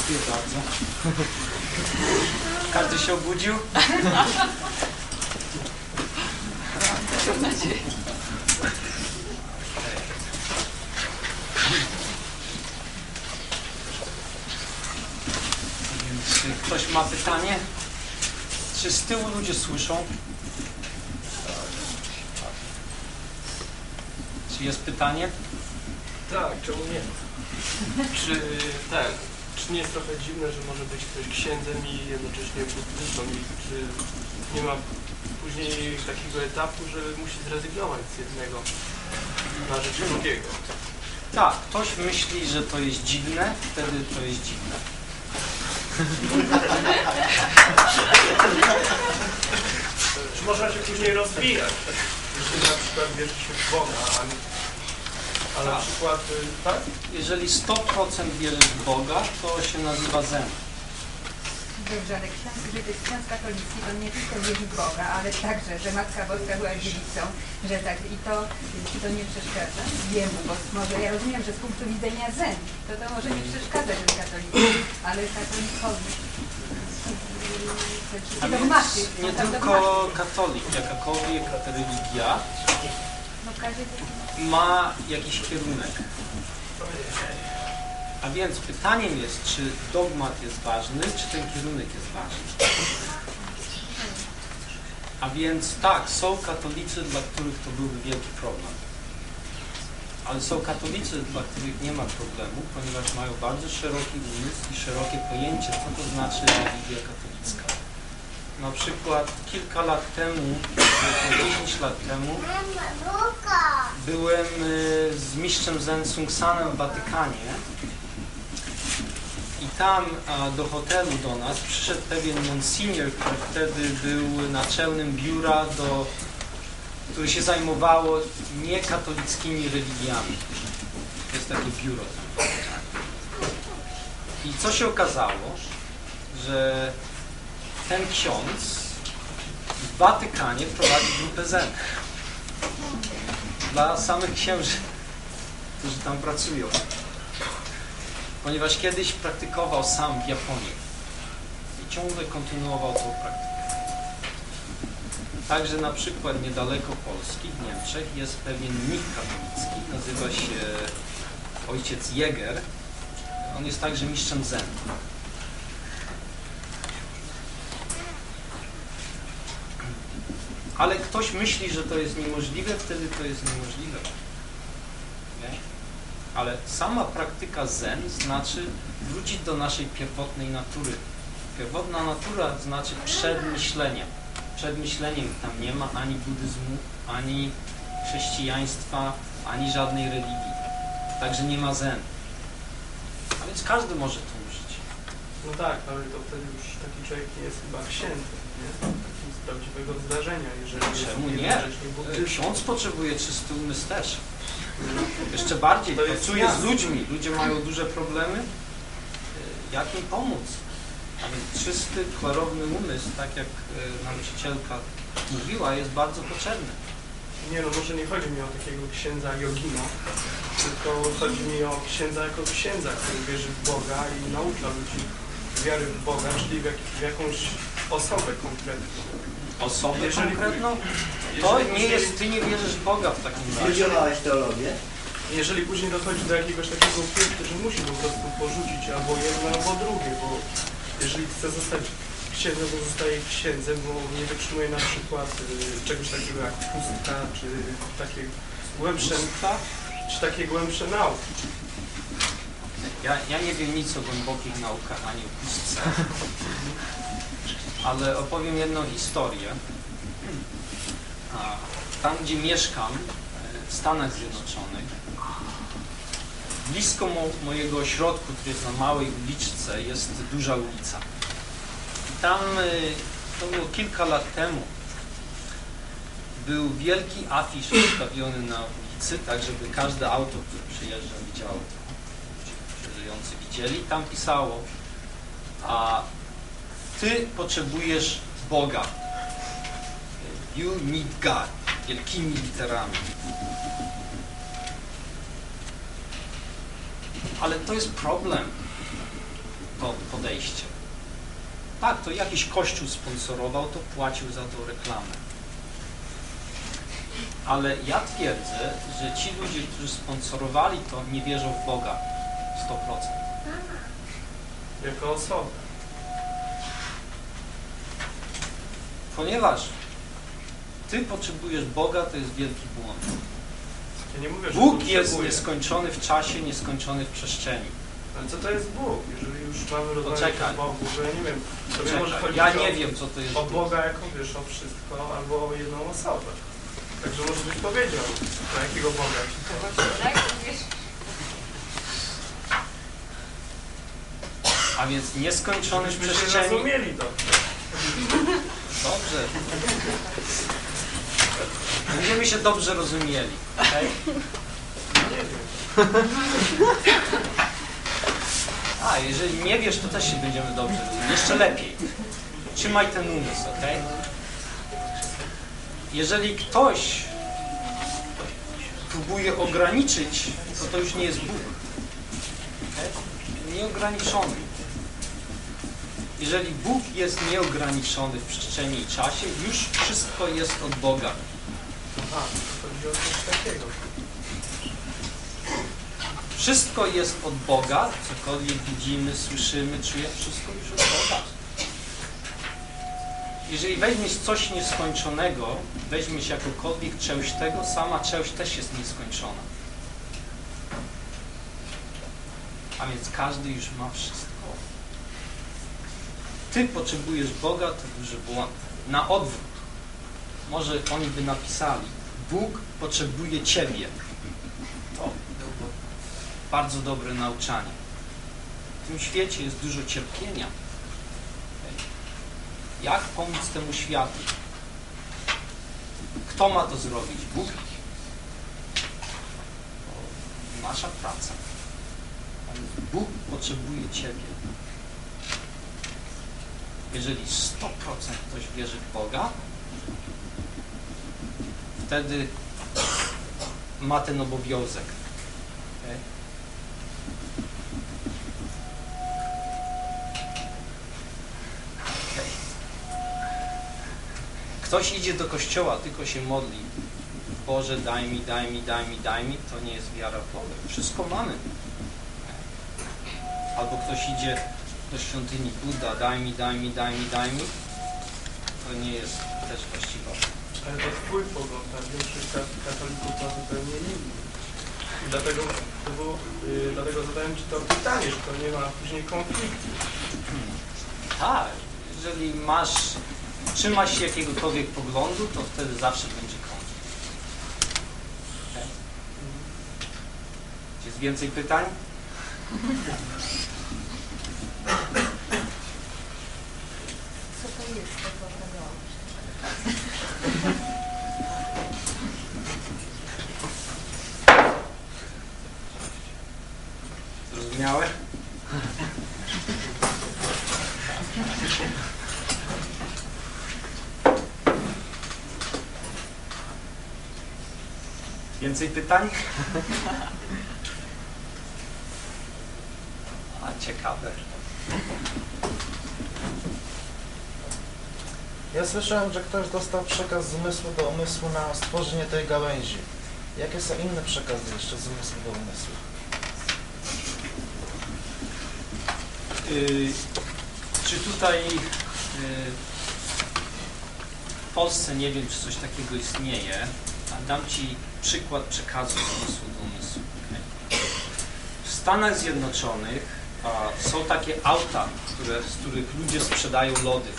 Dziękuję bardzo. Każdy się obudził? Mam nadzieję. Czy ktoś ma pytanie? Czy z tyłu ludzie słyszą? Czy jest pytanie? Tak, czemu nie? Czy nie jest trochę dziwne, że może być ktoś księdzem i jednocześnie buddystą i czy nie ma później takiego etapu, że musi zrezygnować z jednego na rzecz drugiego? Tak, ktoś myśli, że to jest dziwne, wtedy to jest dziwne. Czy można się później rozwijać? Jeśli na przykład wierzy się w Boga, a na przykład, tak? Jeżeli 100% wierzysz w Boga, to się nazywa zen. Dobrze, ale ksiądz, że to jest ksiądz katolicki, on nie tylko wierzy w Boga, ale także, że Matka Boska była dziewicą, że tak, i to nie przeszkadza jemu, bo może ja rozumiem, że z punktu widzenia zen, to może nie przeszkadza, że jest katolikiem, ale katolikowi A więc nie tylko katolik, jakakolwiek religia ma jakiś kierunek. A więc pytaniem jest, czy dogmat jest ważny, czy ten kierunek jest ważny. A więc tak, są katolicy, dla których to byłby wielki problem. Ale są katolicy, dla których nie ma problemu, ponieważ mają bardzo szeroki umysł i szerokie pojęcie, co to znaczy religia katolicka. Na przykład kilka lat temu, 10 lat temu, byłem z mistrzem Zen Sung Sanem w Watykanie i tam do hotelu do nas przyszedł pewien monsignor, który wtedy był naczelnym biura, które się zajmowało niekatolickimi religiami. To jest takie biuro tam. I co się okazało, że ten ksiądz w Watykanie prowadzi grupę Zen dla samych księży, którzy tam pracują. Ponieważ kiedyś praktykował sam w Japonii i ciągle kontynuował tą praktykę. Także na przykład niedaleko Polski, w Niemczech, jest pewien mnich katolicki, nazywa się ojciec Jäger. On jest także mistrzem Zen. Ale ktoś myśli, że to jest niemożliwe, wtedy to jest niemożliwe. Nie? Ale sama praktyka Zen znaczy wrócić do naszej pierwotnej natury. Pierwotna natura znaczy przedmyślenia. Przed myśleniem tam nie ma ani buddyzmu, ani chrześcijaństwa, ani żadnej religii. Także nie ma Zen. A więc każdy może to użyć. No tak, ale to wtedy już taki człowiek nie jest chyba księdzem, nie? Takim z prawdziwego zdarzenia, jeżeli czemu jest nie? Ksiądz potrzebuje czysty umysł też. Jeszcze bardziej, pracuje z ludźmi. Ludzie mają duże problemy. Jak im pomóc? A więc czysty, klarowny umysł, tak jak nauczycielka mówiła, jest bardzo potrzebny. Nie, no może nie chodzi mi o takiego księdza jogino, tylko chodzi mi o księdza jako księdza, który wierzy w Boga i naucza ludzi wiary w Boga, czyli w jakąś osobę konkretną. Osobę konkretną? To nie jest, ty nie wierzysz w Boga w takim razie. Studiowałeś teologię? Jeżeli później dochodzi do jakiegoś takiego punktu, że musi po prostu porzucić albo jedno, albo drugie, bo jeżeli chce zostać księdzem, to zostaje księdzem, bo nie wytrzymuje na przykład czegoś takiego jak pustka, czy takie głębsze nauki. Ja nie wiem nic o głębokich naukach, ani o pustce, ale opowiem jedną historię. Tam, gdzie mieszkam, w Stanach Zjednoczonych, blisko mojego ośrodku, który jest na małej uliczce, jest duża ulica. I tam, to było kilka lat temu, był wielki afisz ustawiony na ulicy, tak żeby każde auto, które przyjeżdża, widziało, że żyjący widzieli. Tam pisało: a ty potrzebujesz Boga. You need God. Wielkimi literami. Ale to jest problem. To wejście. Tak, to jakiś kościół sponsorował, to płacił za to reklamę. Ale ja twierdzę, że ci ludzie, którzy sponsorowali to, nie wierzą w Boga 100%. Jako osoba. Ponieważ ty potrzebujesz Boga, to jest wielki błąd. Ja nie mówię, że Bóg jest potrzebuję. nieskończony w czasie, nieskończony w przestrzeni. Ale co to jest Bóg? Jeżeli już mamy rozmawiać Poczekaj. o Bogu, to ja nie wiem. Sobie może Czekaj, chodzić ja o, nie wiem, co to jest o Bóg. Boga jako wiesz, o wszystko, albo o jedną osobę. Także może byś powiedział, na jakiego Boga ci to Tak, mówisz? A więc nieskończony w Żebyśmy się przestrzeni. zrozumieli to. Dobrze. Będziemy się dobrze rozumieli. Okay? Nie wiem. A, jeżeli nie wiesz, to też się będziemy dobrze rozumieli. Jeszcze lepiej. Trzymaj ten umysł, ok? Jeżeli ktoś próbuje ograniczyć, to już nie jest Bóg. Okay? Nieograniczony. Jeżeli Bóg jest nieograniczony w przestrzeni i czasie, już wszystko jest od Boga. A, chodzi o coś takiego. Wszystko jest od Boga, cokolwiek widzimy, słyszymy, czujemy, wszystko już od Boga. Jeżeli weźmiesz coś nieskończonego, weźmiesz jakokolwiek część tego, sama część też jest nieskończona. A więc każdy już ma wszystko. Ty potrzebujesz Boga, to duży błąd. Na odwrót. Może oni by napisali, Bóg potrzebuje Ciebie. To byłoby bardzo dobre nauczanie. W tym świecie jest dużo cierpienia. Jak pomóc temu światu? Kto ma to zrobić? Bóg? To nasza praca. Bóg potrzebuje Ciebie. Jeżeli 100% ktoś wierzy w Boga, wtedy ma ten obowiązek. Okay? Okay. Ktoś idzie do kościoła, tylko się modli. Boże, daj mi, daj mi, daj mi, daj mi. To nie jest wiara w Boga. Wszystko mamy. Albo ktoś idzie do świątyni, Buddha, daj mi, daj mi, daj mi, daj mi. To nie jest też właściwa. Ale to twój pogląd, a większość katolików ma zupełnie inny. I dlatego zadałem Ci to pytanie, że to nie ma później konfliktu. Tak, jeżeli trzymasz się jakiegokolwiek poglądu, to wtedy zawsze będzie konflikt. Okay. Jest więcej pytań? Co to jest tego programu? Zrozumiałe? Więcej pytań? A, ciekawe. Ja słyszałem, że ktoś dostał przekaz z umysłu do umysłu na stworzenie tej gałęzi. Jakie są inne przekazy jeszcze z umysłu do umysłu? Czy tutaj w Polsce nie wiem, czy coś takiego istnieje. Dam Ci przykład przekazu z umysłu do umysłu. Okay? W Stanach Zjednoczonych są takie auta, z których ludzie sprzedają lody.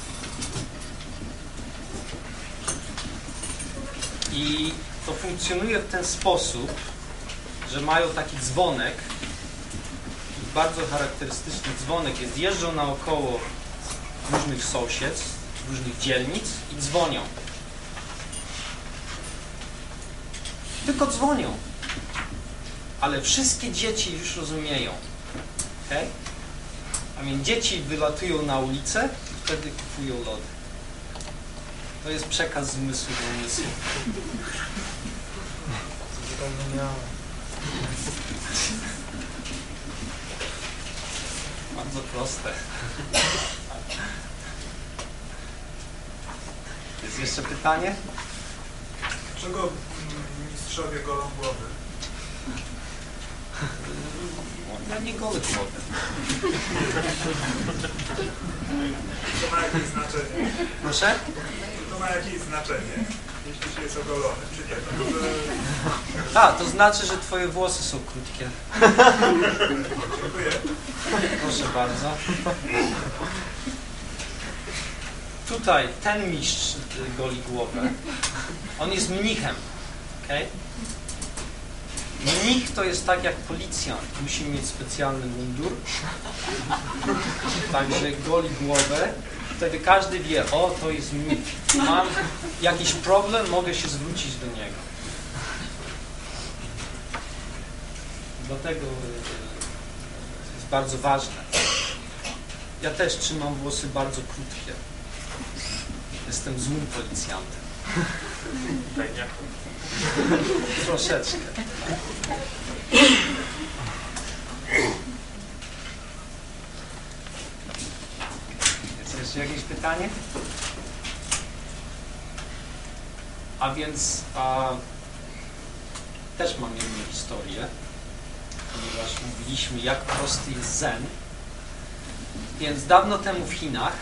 I to funkcjonuje w ten sposób, że mają taki dzwonek, bardzo charakterystyczny dzwonek jest, jeżdżą naokoło różnych sąsiedztw, różnych dzielnic i dzwonią. Tylko dzwonią. Ale wszystkie dzieci już rozumieją. Okay? A więc dzieci wylatują na ulicę i wtedy kupują lody. To jest przekaz z umysłu do umysłu. Bardzo proste. Jest jeszcze pytanie? Dlaczego mistrzowie golą głowy? Ja nie golę głowy. To ma jakieś znaczenie? Proszę? To ma jakieś znaczenie, jeśli się jest ogolony, czy nie? To znaczy, że twoje włosy są krótkie. Dziękuję. Proszę bardzo. Tutaj ten mistrz goli głowę. On jest mnichem. Okay? Mnich to jest tak jak policjant. Musi mieć specjalny mundur. Także goli głowę. Wtedy każdy wie, o, to jest mnich. Mam jakiś problem, mogę się zwrócić do niego. Dlatego jest bardzo ważne. Ja też trzymam włosy bardzo krótkie. Jestem złym policjantem. Troszeczkę. Jest jeszcze jakieś pytanie? A więc też mam jedną historię, ponieważ mówiliśmy, jak prosty jest zen. Więc dawno temu w Chinach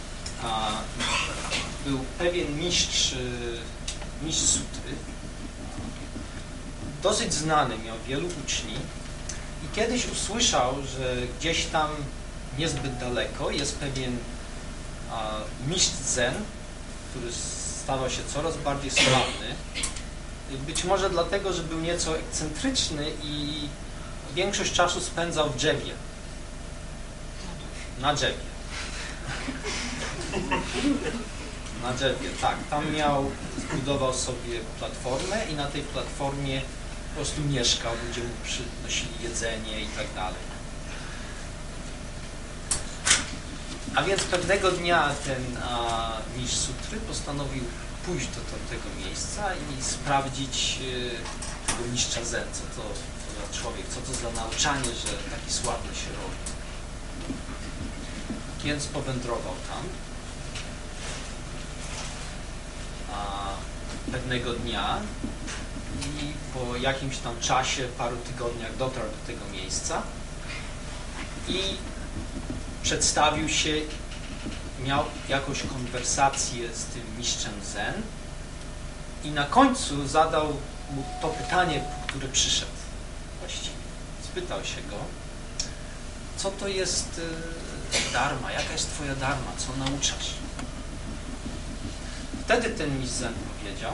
był pewien mistrz sutry, dosyć znany, miał wielu uczniów i kiedyś usłyszał, że gdzieś tam niezbyt daleko jest pewien mistrz zen, który stawał się coraz bardziej sławny. Być może dlatego, że był nieco ekscentryczny i większość czasu spędzał w drzewie. Na drzewie. Na drzewie, tak. Tam zbudował sobie platformę i na tej platformie po prostu mieszkał, ludzie mu przynosili jedzenie i tak dalej. A więc pewnego dnia ten mistrz sutry postanowił pójść do tego miejsca i sprawdzić tego mistrza zen, co to za człowiek, co to za nauczanie, że taki sławny się robi. Więc powędrował tam. Pewnego dnia i po jakimś tam czasie, paru tygodniach dotarł do tego miejsca i przedstawił się, miał jakąś konwersację z tym mistrzem zen i na końcu zadał mu to pytanie, po które przyszedł właściwie. Spytał się go, co to jest dharma, jaka jest twoja dharma, co nauczasz? Wtedy ten mistrz zen powiedział,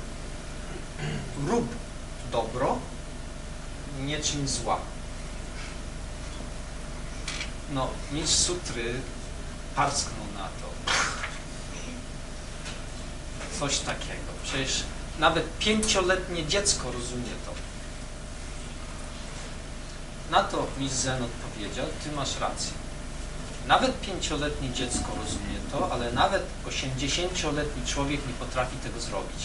rób dobro, nie czyń zła. No, mistrz sutry parsknął na to. Coś takiego. Przecież nawet 5-letnie dziecko rozumie to. Na to mistrz zen odpowiedział, ty masz rację. Nawet 5-letnie dziecko rozumie to, ale nawet 80-letni człowiek nie potrafi tego zrobić.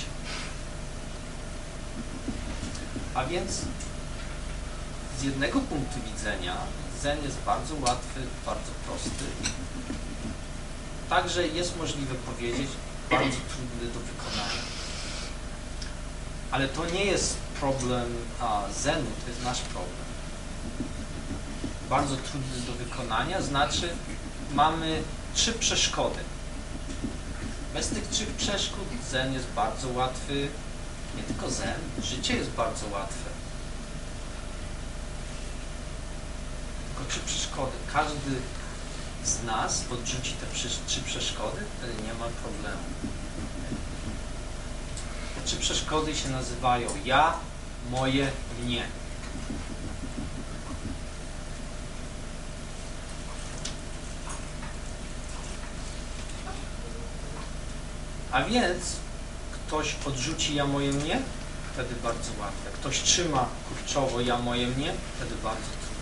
A więc z jednego punktu widzenia zen jest bardzo łatwy, bardzo prosty. Także jest możliwe powiedzieć, bardzo trudny do wykonania. Ale to nie jest problem zenu, to jest nasz problem. Bardzo trudny do wykonania, znaczy mamy 3 przeszkody. Bez tych 3 przeszkód zen jest bardzo łatwy, nie tylko zen, życie jest bardzo łatwe. Tylko 3 przeszkody. Każdy z nas odrzuci te 3 przeszkody, wtedy nie ma problemu. Te 3 przeszkody się nazywają ja, moje, mnie. A więc ktoś odrzuci ja, moje, mnie, wtedy bardzo łatwe. Ktoś trzyma kurczowo ja, moje, mnie, wtedy bardzo trudno.